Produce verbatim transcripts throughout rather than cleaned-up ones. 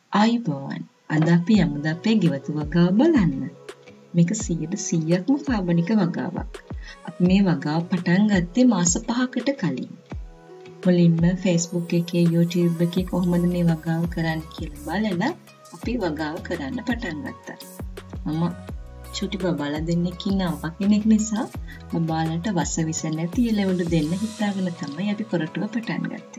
ආයුබෝවන්. අද අපි යමුද අපේ ගෙවතු වගාව බලන්න. මේක සියයට සීයක්ම කාබනික වගාවක්. අපි මේ වගාව පටන් ගත්තේ මාස පහකට කලින්. මුලින්ම Facebook එකේ YouTube එකේ කොහොමද මේ වගාව කරන්න කියලා බලලා අපි වගාව කරන්න පටන් ගත්තා. මම චුටි බබාලා දෙන්නෙක් ඉන්න අපා කෙනෙක් නිසා බබාලට වස විස නැති එළවලු දෙන්න හිතාගෙන තමයි අපි කොරටුව පටන් ගත්තේ.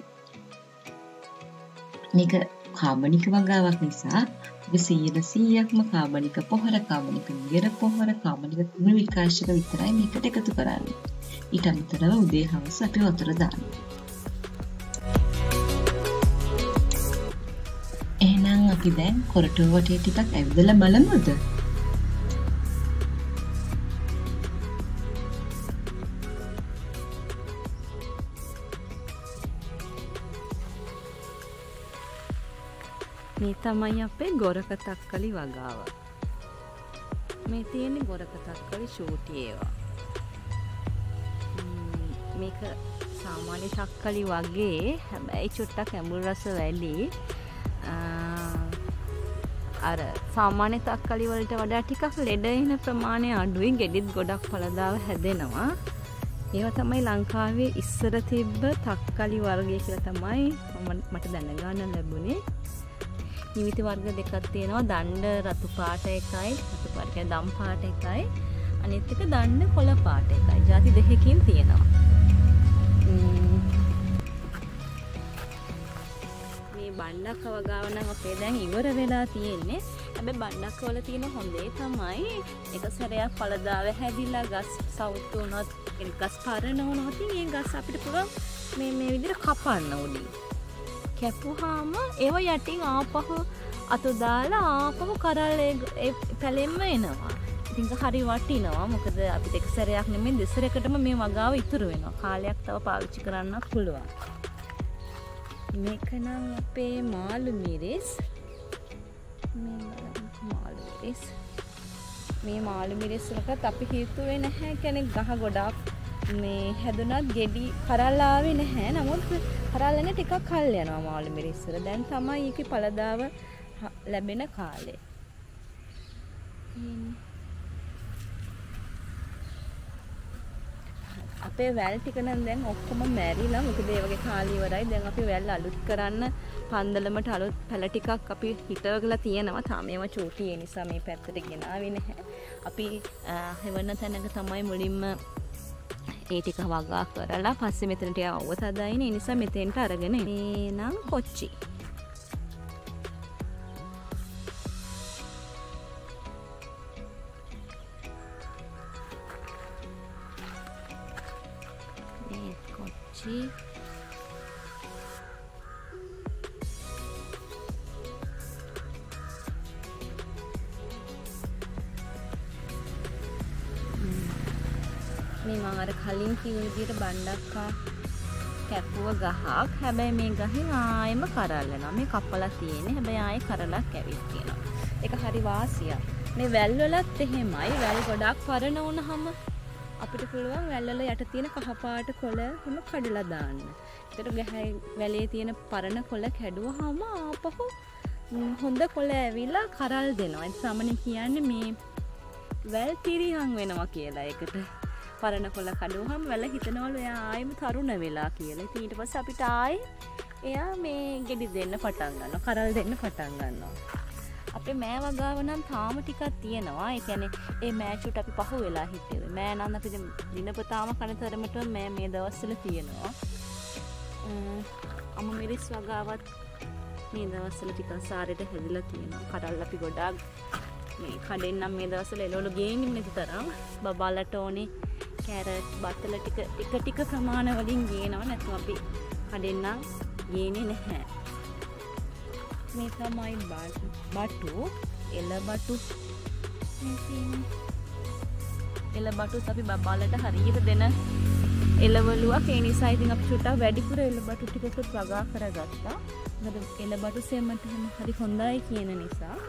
මේක කාබනික වගාවක් නිසා අපි සියයට සීයක්ම කාබනික පොහොර, කාබනික නිර පොහොර, කාබනික කුණු විකාශක විතරයි මේකට එකතු කරන්නේ. ඊට අමතරව උදේ හවස අපි වතුර දානවා. එහෙනම් අපි දැන් කොරටුව වටේ ටිකක් ඇවිදලා බලමුද? මේ තමයි අපේ ගොරක තක්කලි වගාව. මේ තියෙන්නේ ගොරක තක්කලි ෂූටි ඒවා. මේක සාමාන්‍ය තක්කලි වගේ, හැබැයි චුට්ටක් ඇඹුල් රස වැඩි. අර සාමාන්‍ය තක්කලි වලට වඩා ටිකක් ලෙඩ එන ප්‍රමාණය අඩුයි. ගෙඩිත් ගොඩක් ඵලදාව හැදෙනවා. ඒවා තමයි ලංකාවේ ඉස්සර තිබ්බ තක්කලි වර්ගය කියලා තමයි මට දැනගන්න ලැබුණේ. නිවිත වර්ග දෙකක් තියෙනවා. දණ්ඩ රතු පාට එකයි, රතු පාට කියන්නේ දම් පාට එකයි. අනිත් එක දණ්ඩ කොළ පාට එකයි. ಜಾති දෙකකින් තියෙනවා. මේ බණ්ඩක්ක වගාව නම් අපේ දැන් ඉවර වෙලා තියෙන්නේ. හැබැයි බණ්ඩක්ක වල තියෙන හොඳේ තමයි එක සැරයක් ඵලදාව හැදිලා ගස් සවුත් වුණොත්, ගස් පරණ වුණොත් මේ ගස් අපිට පුළුවන් මේ මේ විදිහට කපන්න උඩින්. කැපුවාම ඒව යටින් ආපහු අතු දාලා ආපහු කරල් ඒ පැලෙන්න එනවා. ඉතින් හරි වටිනවා. මොකද අපිට එක සැරයක් නෙමෙයි දෙසරයකටම මේ වගාව ඉතුරු වෙනවා. කාලයක් තව පාවිච්චි කරන්නත් පුළුවන්. මේක නම් අපේ මාළු මිරිස්. මේ මාළු මිරිස්. මේ මාළු මිරිස් වලට අපි හිතුවේ නැහැ කෙනෙක් ගහ ගොඩක් මේ හැදුනත් ගෙඩි කරල් ආවේ නැහැ. නමුත් කරල් එන්නේ ටිකක් කල් යනවා මාළු මිරිස් වල. දැන් තමයි ඒකේ ඵලදාව ලැබෙන කාලේ. අපේ වැල් ටික නම් දැන් ඔක්කොම මැරිලා. මොකද ඒ වගේ කාලය ඉවරයි. දැන් අපි වැල් අලුත් කරන්න පන්දලමට අලුත් පැල ටිකක් අපි හිටවගලා තියෙනවා. තාම ඒවා චූටි ඒ නිසා මේ පැත්තට ගෙනාවේ නැහැ. අපි හෙවන තැනක තමයි මුලින්ම ඒ ටික වගා කරලා පස්සේ මෙතනට යවුව තදයිනේ. ඒ නිසා මෙතෙන්ට අරගෙන මේ නම් කොච්චි. මේ කොච්චි මේ මම අර කලින් කිව්ව විදිහට බණ්ඩක්කා කැපුව ගහක්. හැබැයි මේ ගහේ ආයෙම කරල් යනවා. මේ කපලා තියෙන්නේ. හැබැයි ආයෙ කරලක් ඇවිත් තියෙනවා. ඒක හරි වාසියක්. මේ වැල් වලත් එහෙමයි. වැල් ගොඩක් පරණ වුණාම අපිට පුළුවන් වැල් වල යට තියෙන කහ පාට කොළ හිම කඩලා දාන්න. ඒකට ගහේ වැලේ තියෙන පරණ කොළ කැඩුවාම ආපහු හොඳ කොළ ඇවිල්ලා කරල් දෙනවා. ඒ සාමාන්‍යයෙන් කියන්නේ මේ වැල් තිරියන් වෙනවා කියලා. ඒකට පරණ කොළ කඩුවහම වැල හිතනවලු එයා ආයෙම තරුණ වෙලා කියලා. ඉතින් ඊට පස්සේ අපිට ආයෙ එයා මේ ගෙඩි දෙන්න පටන් ගන්නවා. කරල් දෙන්න පටන් ගන්නවා. අපේ මෑ වගාව නම් තාම ටිකක් තියෙනවා. ඒ කියන්නේ ඒ මෑ චුට අපි පහු වෙලා හිටියේ. මෑ නම් අපි දිනපතාම කන තරමට මෑ මේ දවස්වල තියෙනවා. අම මිරිස් වගාවත් මේ දවස්වල ටිකක් සාරේට හැදිලා තියෙනවා. කරල් අපි ගොඩාක් මේ කඩෙන් නම් මේ දවස්වල එළවලු ගේන්නේ නැති තරම්. බබාලට ඕනේ කැරට් බතල ටික ටික ටික ප්‍රමාණ වලින් ගේනවා. නැත්නම් අපි කඩෙන් නම් ගේන්නේ නැහැ. මේ තමයි බටු, එළ බටු. එළ බටුත් අපි බබාලට හරියට දෙන එළවලුවක්. ඒ නිසා ඉතින් අපි චුට්ටක් වැඩිපුර එළ බටු ටිකකුත් වගා කරගත්තා. මොකද එළ බටු සෙමන්ට් එහෙම හරි හොඳයි කියන නිසා.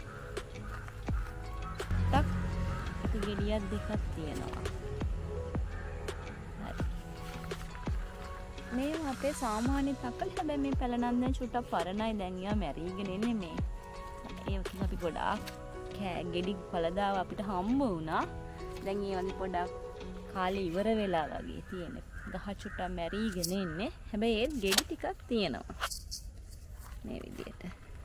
ටක් අපි ගෙඩියක් දෙකක් තියෙනවා. මේ අපේ සාමාන්‍ය තක්කලි. හැබැයි මේ පැලනන් දැන් චුට්ටක් පරණයි. දැන් යා මැරීගෙන ඉන්නේ මේ ඒකකින් අපි ගොඩාක් ගෙඩි ඵලදාව අපිට හම්බ වුණා. දැන් ඒ වගේ පොඩක් කාලේ ඉවර වෙලා වගේ තියෙන. ගහ චුට්ටක් මැරිගෙන ඉන්නේ. හැබැයි ඒත් ගෙඩි ටිකක් තියෙනවා. මේ විදියට.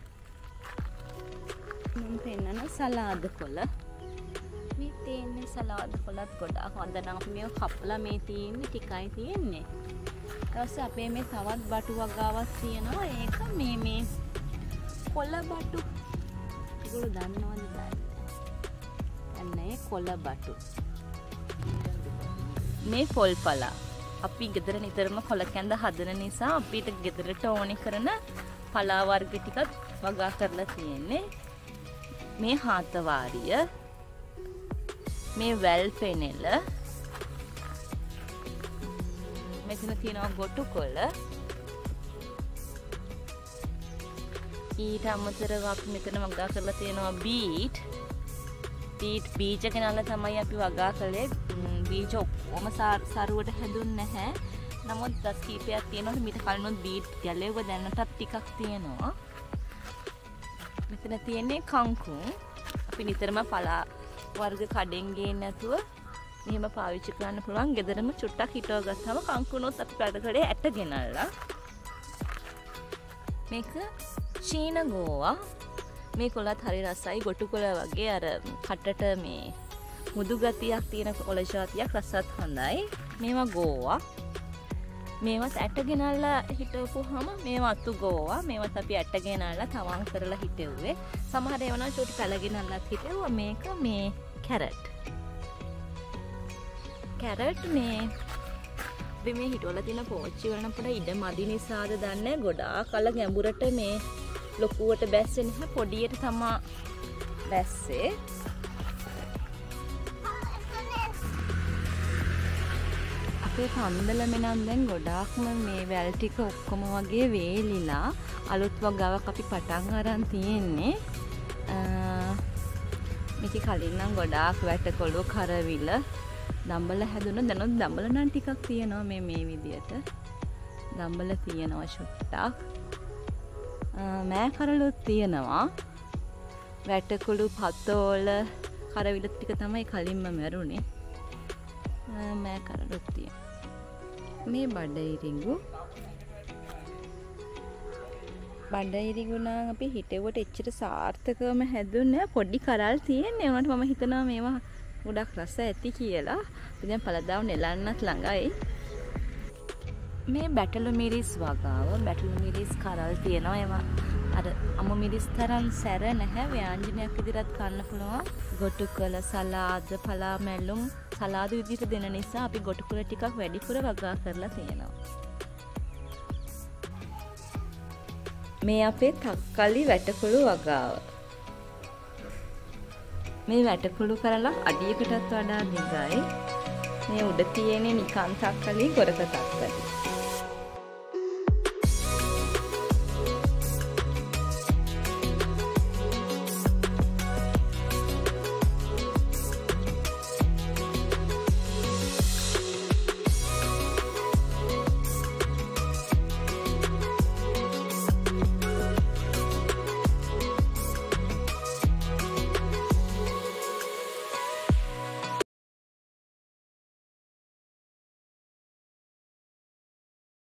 මම පෙන්නන සලාද කොළ. මේ තියෙන්නේ සලාද කොළත් ගොඩාක් හොඳ නම් අපි මේක කපලා මේ තියෙන්නේ ටිකයි තියෙන්නේ. ඊට පස්සේ අපේ මේ තවත් බටු වගාවක් තියෙනවා. ඒක මේ මේ කොළ බටු. ඒගොල්ලෝ දන්නවද බෑ. අනේ කොළ බටු. මේ පොල් පලා. අපි ගෙදර නිතරම කොළ කැඳ හදන නිසා අපිට ගෙදරට ඕනි කරන පලා වර්ග ටිකක් වගා කරලා තියෙන්නේ. මේ හාතවාරිය. මේ වැල් පෙනෙල. මෙතන තියෙනවා ගොටු කොළ. ඊට අමතරව අපි මෙතන වගා කරලා තියෙනවා බීට්. බීට් බීජ ගෙනල්ලා තමයි අපි වගා කළේ. බීජ ඔක්කොම සරුවට හැදුන්නේ නැහැ. නමුත් දස් කීපයක් තියෙනවා. මීට කලිනුත් බීට් ගැලෙව දැනටත් ටිකක් තියෙනවා. මෙතන තියෙන්නේ කංකුම්. අපි නිතරම පලා වර්ග කඩෙන් ගේන්නේ නැතුව මෙහෙම පාවිච්චි කරන්න පුළුවන්. ගෙදරම චුට්ටක් හිටව ගත්තාම කංකුණොත් අපි පැද කළේ ඇට ගෙනල්ලා. මේක චීන ගෝවා. මේ කොළත් හරි රසයි. ගොටු කොළ වගේ අර කටට මේ මුදු ගතියක් තියෙන කොළ జాතියක් රසත් හොඳයි. මේවා ගෝවා. මේවත් ඇට ගෙනල්ලා හිටවපුවාම මේවා අතු ගෝවා. මේවත් අපි ඇට ගෙනල්ලා තවම් කරලා හිටෙව්වේ. සමහර ඒවා නම් චූටි පැල ගෙනල්ලාත් හිටෙව්වා. මේක මේ කැරට්. කැරට් මේ අපි මේ හිටවල තියෙන පෝච්චි වල නම් පොඩ ඉඩ මදි නිසාද දන්නේ ගොඩාක් අල ගැඹුරට මේ ලොකුවට බැස්සේ නැහැ. පොඩියට තමා බැස්සේ. අපේ කන්දලම නම් දැන් ගොඩාක්ම මේ වැල් ටික ඔක්කොම වගේ වේලිලා අලුත් වගාවක් අපි පටන් අරන් තියෙන්නේ. මේක කලින් නම් ගොඩාක් වැටකොළු කරවිල දම්බල හැදුණා. දැනුත් දම්බල නම් ටිකක් තියෙනවා මේ මේ විදියට. දම්බල තියෙනවා චුට්ටක්. මෑ කරලුත් තියෙනවා. වැටකොළු පතෝල කරවිල ටික තමයි කලින්ම මැරුණේ. මෑ කරලුත් තියෙනවා. මේ බඩයිරිඟු බඩයිරිඟු නම් අපි හිටෙවට එච්චර සාර්ථකවම හැදුන්නේ පොඩි කරල් තියෙන්නේ. උනට මම හිතනවා මේවා ගොඩක් රස ඇති කියලා. අපි දැන් පළදාව නෙලන්නත් ළඟයි. මේ බැටළු මිරිස් වගාව. බැටළු මිරිස් කරල් තියෙනවා. ඒවා අර අමු මිරිස් තරම් සැර නැහැ. ව්‍යංජනයක් විදිහට කන්න පුළුවන්. ගොටු කොළ සලාද පලා මැල්ලුම් සලාද විදිහට දෙන නිසා අපි ගොටු කොළ ටිකක් වැඩිපුර වගා කරලා තියෙනවා. මේ අපේ තක්කලි වැටකොළු වගාව. මේ වැටකොළු කරලා අඩියකටත් වඩා දිගයි. මේ උඩ තියෙන්නේ නිකන් තක්කලි ගොරක තක්කලි.